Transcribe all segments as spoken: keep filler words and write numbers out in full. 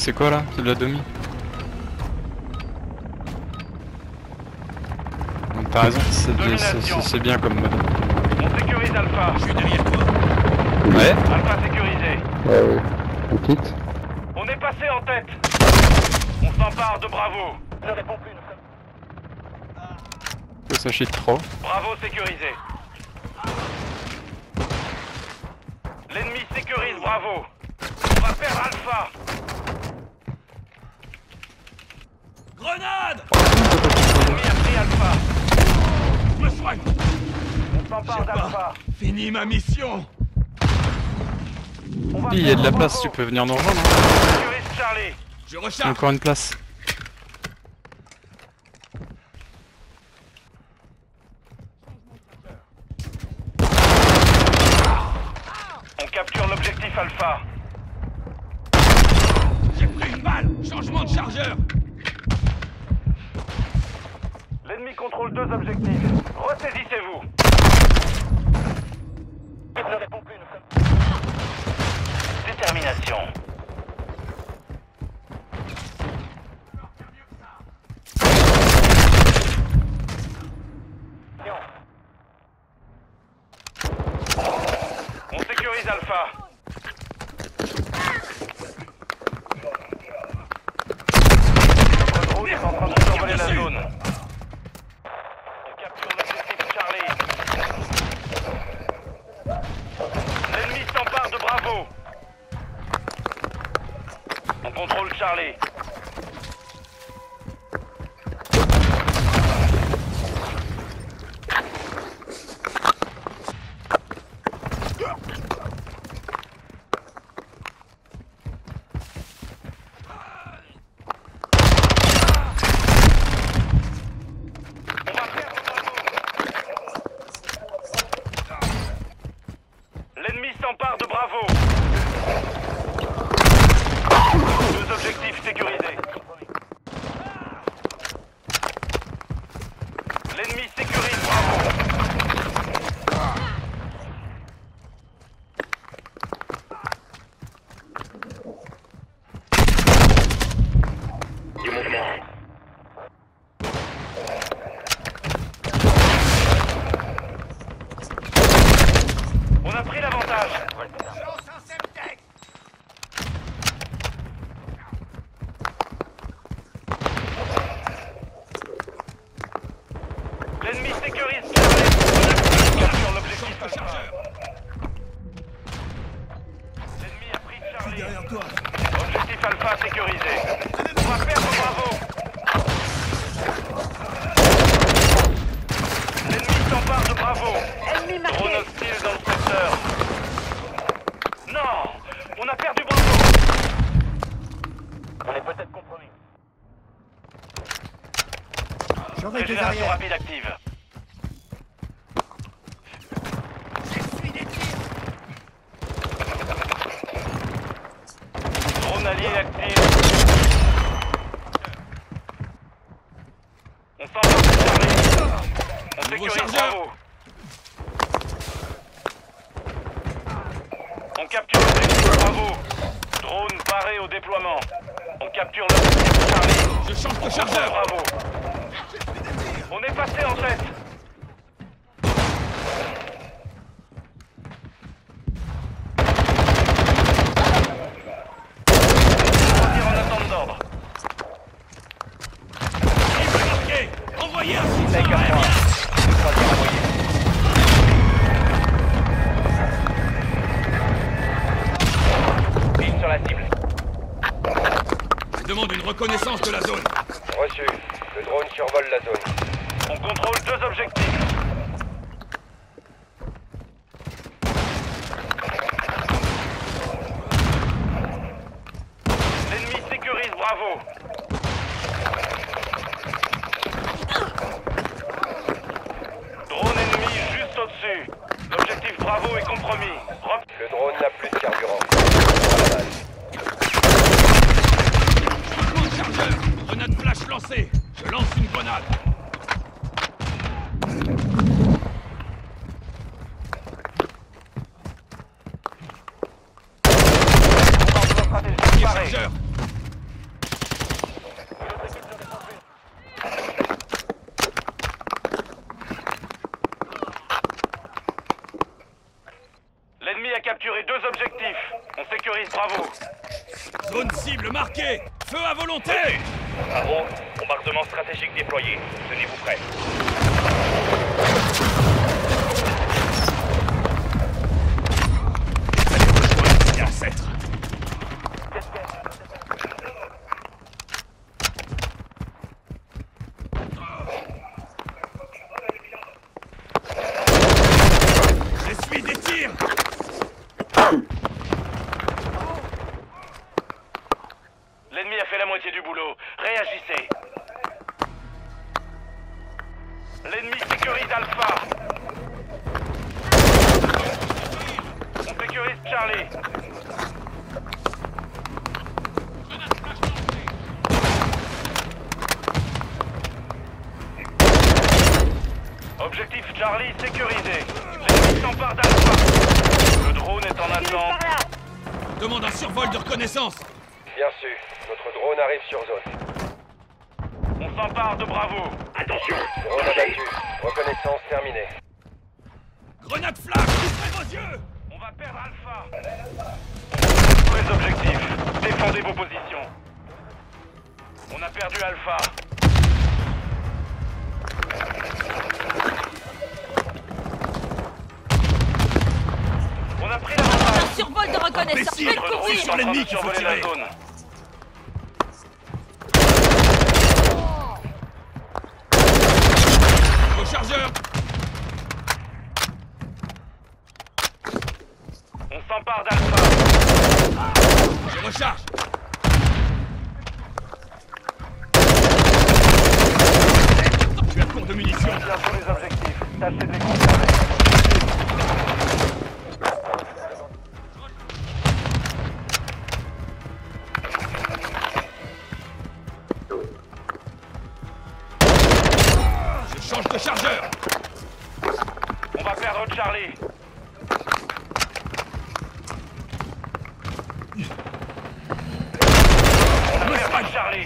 C'est quoi là? C'est de la demi? T'as raison, c'est bien comme mode. On sécurise Alpha. Je suis derrière toi. Ouais. Alpha sécurisé. Ouais, ouais. On quitte. On est passé en tête. On s'empare de Bravo. Ne réponds plus, nous sommes... Ça chie trop. Bravo sécurisé. L'ennemi sécurise Bravo. On va perdre Alpha. Grenade! L'ennemi a pris Alpha. Je me soigne. On s'empare d'Alpha. Fini ma mission. On va Il y a de la perdre place, Bravo. tu peux venir nous rejoindre. Sécurise Charlie. Je recharge. Encore une place. On capture l'objectif Alpha. J'ai pris une balle. Changement de chargeur. L'ennemi contrôle deux objectifs. Ressaisissez-vous. Ne réponds plus, nous sommes... Détermination. On sécurise Alpha. Notre drone est en train de survoler la zone. On capture l'objectif Charlie. L'ennemi s'empare de Bravo. On contrôle Charlie. L'ennemi s'empare de Bravo. Deux objectifs sécurisés. L'ennemi sécurise Bravo. Du mouvement. On a pris l'avantage. L'ennemi sécurise. Capture l'objectif Alpha. L'ennemi a pris Charlie. Derrière toi. Objectif Alpha sécurisé. On va perdre Bravo. L'ennemi s'empare de Bravo. Ennemi marqué. Drone hostile dans le secteur. Non, on a perdu Bravo. On est peut-être compromis. J'aurai des Régénération arrières. rapide active. Drone allié actif. On s'en va de Charlie. On Nouveau sécurise chargeur. Bravo. On capture l'objectif Bravo. Drone paré au déploiement. On capture l'objectif Charlie. Je change de On chargeur. Bravo. On est passé en tête. On tire en attente d'ordre. Cible marquée. Envoyez un Take soutien à aérien. moi. Troisième envoyé. Pile sur la cible. Je demande une reconnaissance de la zone. Reçu. Le drone survole la zone. On contrôle deux objectifs. L'ennemi sécurise Bravo. Drone ennemi juste au-dessus. L'objectif Bravo est compromis. Rep- Le drone n'a plus de carburant. Dans la base. Changement de chargeur. Grenade flash lancée. Je lance une grenade. Stratégie parée. Chargeur. sécurise Bravo. Zone cible marquée. Feu à volonté. Bravo, bombardement stratégique déployé. Tenez-vous prêts. Et ancêtre. J'essuie des tirs. L'ennemi a fait la moitié du boulot. Réagissez. L'ennemi sécurise Alpha. On sécurise Charlie. Objectif Charlie sécurisé. L'ennemi s'empare d'Alpha. Le drone est en attente. Demande un survol de reconnaissance. Bien sûr, notre drone arrive sur zone. On s'empare de Bravo. Attention. Drone abattu. Reconnaissance terminée. Grenade flash, ouvrez vos yeux. On va perdre Alpha. Tous les objectifs. Défendez vos positions. On a perdu Alpha. On a pris l'avantage. Un survol de reconnaissance. Imbécile, Faites retrouve courir. sur l'ennemi qu'il faut Survoler la tirer. zone. Au chargeur. On s'empare d'Alpha. Je recharge. Je suis à court de munitions. Bien sur les objectifs. Tâchez de les conserver. Je change de chargeur. On va perdre Charlie. On a perdu Charlie.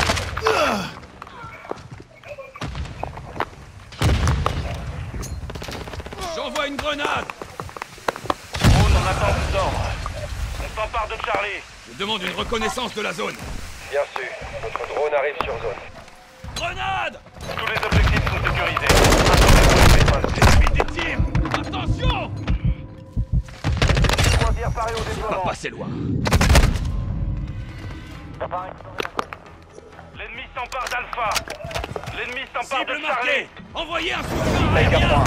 J'envoie une grenade. Drone en attente d'ordre. On s'empare de Charlie. Je demande une reconnaissance de la zone. Bien sûr, notre drone arrive sur zone. Grenade. Tous les objectifs sont sécurisés. J'essuie des tirs. Attention. Croisière parée au Pas déploiement. passer loin. L'ennemi s'empare d'Alpha. L'ennemi s'empare de Cible Charlie. marquée. Envoyez un soutien aérien. Le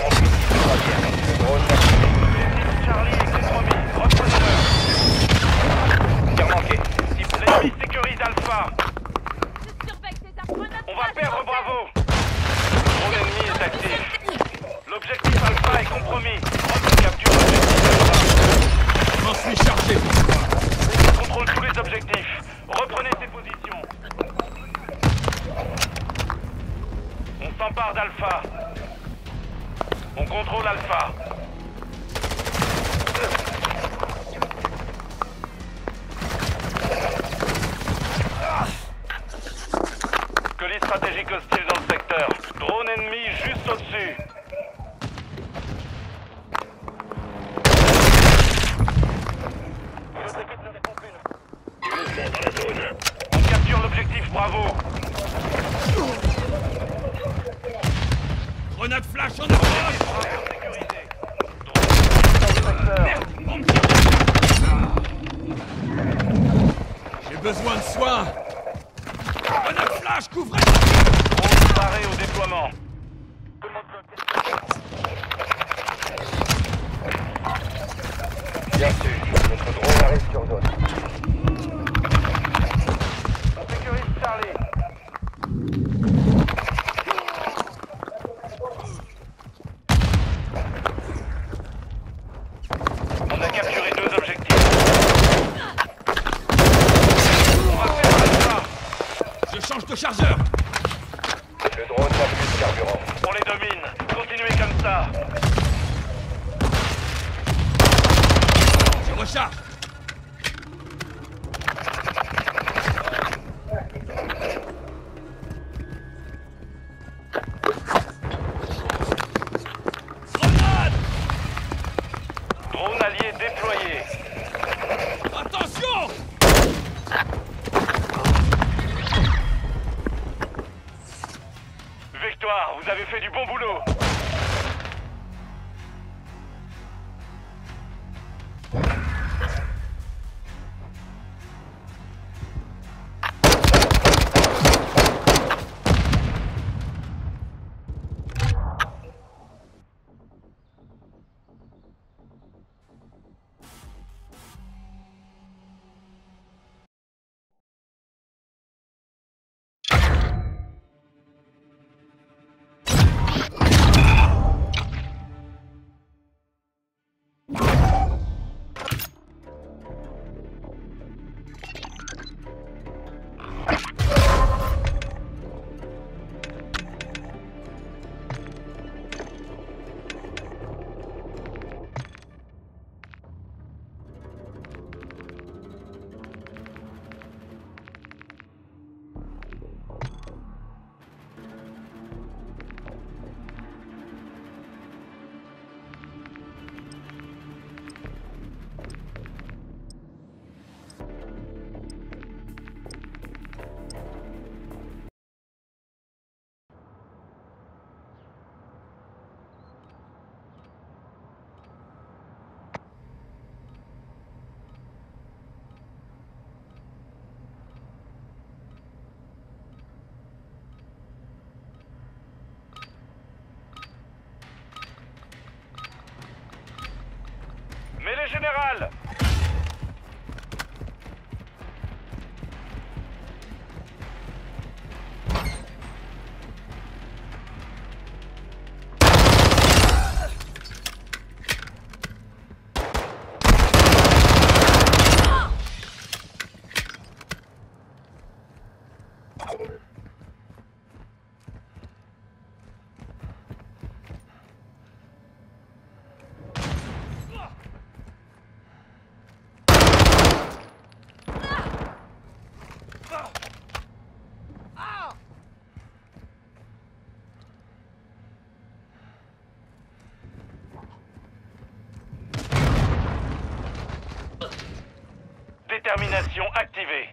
drone Charlie est compromis. Reprenez-le. tir manqué. L'ennemi sécurise Alpha. Je surveille ces armes. Grenade On va flash perdre lancée. Bravo. Mon ennemi est actif. L'objectif Alpha est compromis. Capture l'objectif Alpha. Je m'en suis chargé. On contrôle tous les objectifs. Reprenez ces positions. On s'empare d'Alpha. On contrôle Alpha. Colis stratégique hostile dans le secteur. Drone ennemi juste au-dessus. On capture l'objectif Bravo. Grenade flash en avance. Sécurisé. Merde, on me tire. J'ai besoin de soins. Grenade flash, couvrez. Drone paré au déploiement. Bien sûr, notre drone arrive sur zone. On sécurise Charlie. On a capturé deux objectifs. On va faire Alpha. Je change de chargeur. Le drone n'a plus de carburant. On les domine. Continuez comme ça. Je recharge. Grenade. Drone allié déployé. général. Détermination activée.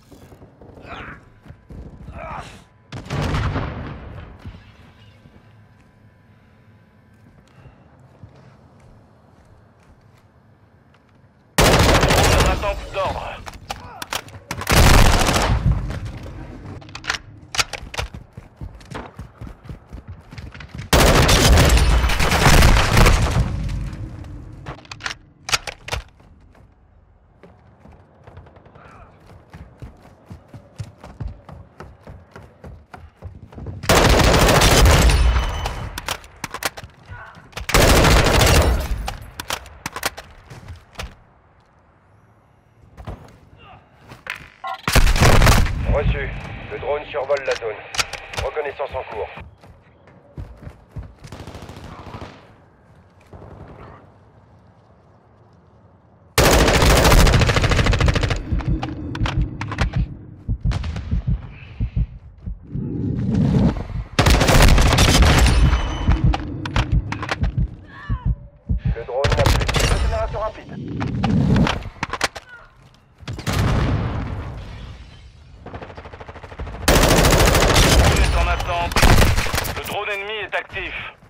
En attente d'ordre. Reçu. Le drone survole la zone. Reconnaissance en cours. Le drone n'a plus de génération rapide. En attente. Le drone ennemi est actif.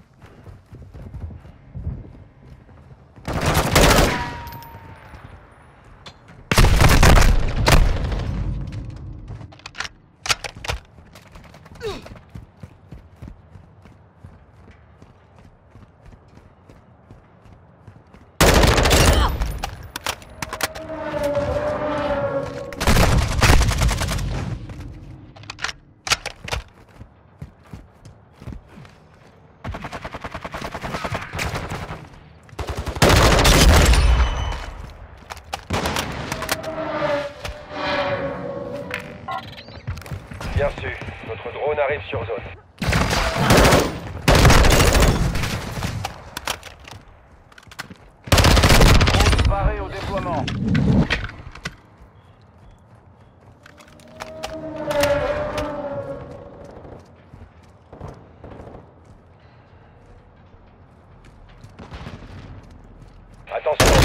Bien su. Notre drone arrive sur zone. Drone paré au déploiement. Attention.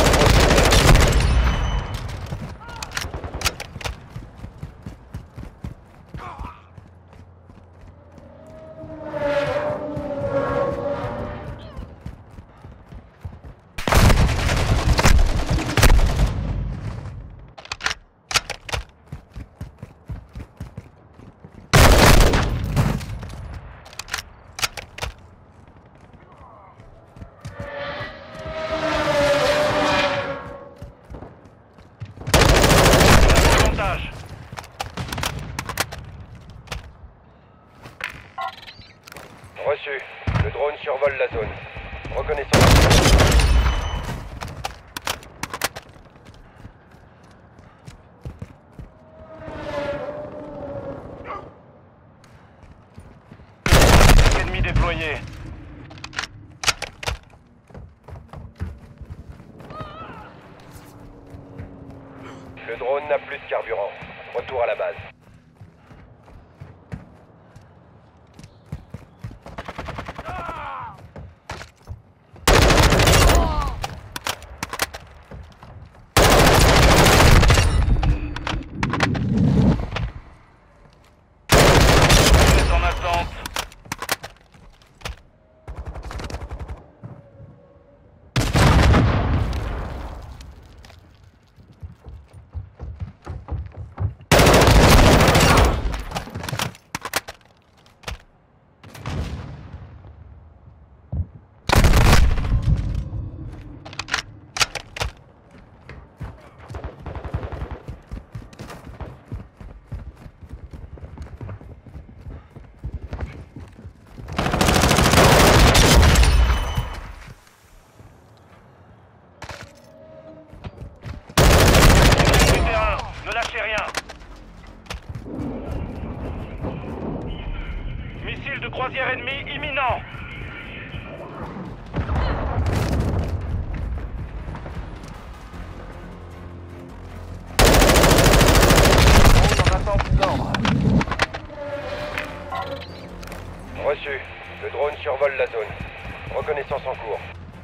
Montage. Reçu. Le drone survole la zone. Reconnaissance. Ennemi déployé. Le drone n'a plus de carburant. Retour à la base. En attente. Croisière ennemie imminent. Drone en attente d'ordre. Reçu. Le drone survole la zone. Reconnaissance en cours.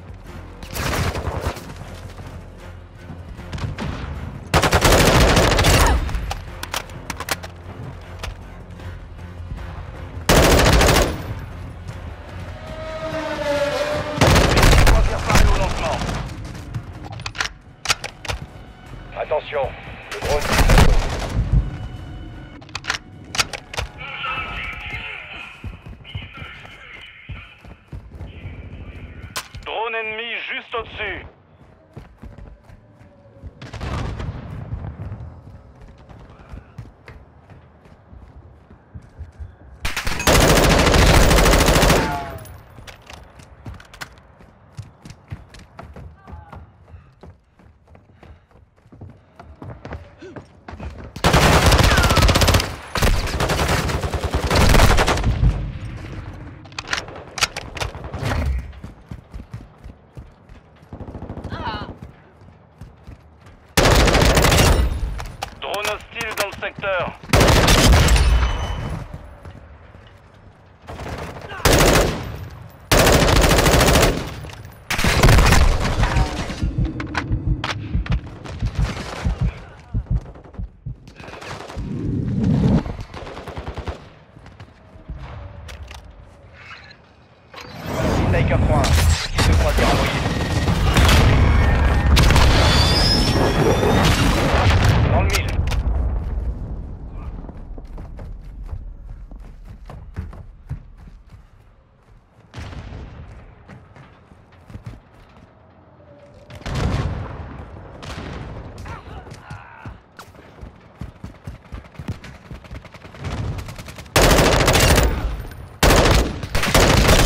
Croisière parée au lancement. Attention. Le drone quitte la zone. Drone ennemi juste au-dessus. Drone hostile dans le secteur. Snake à point. Équipe de croisière envoyée. Dans le mille.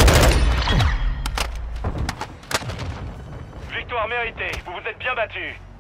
Victoire méritée. Vous vous êtes bien battus.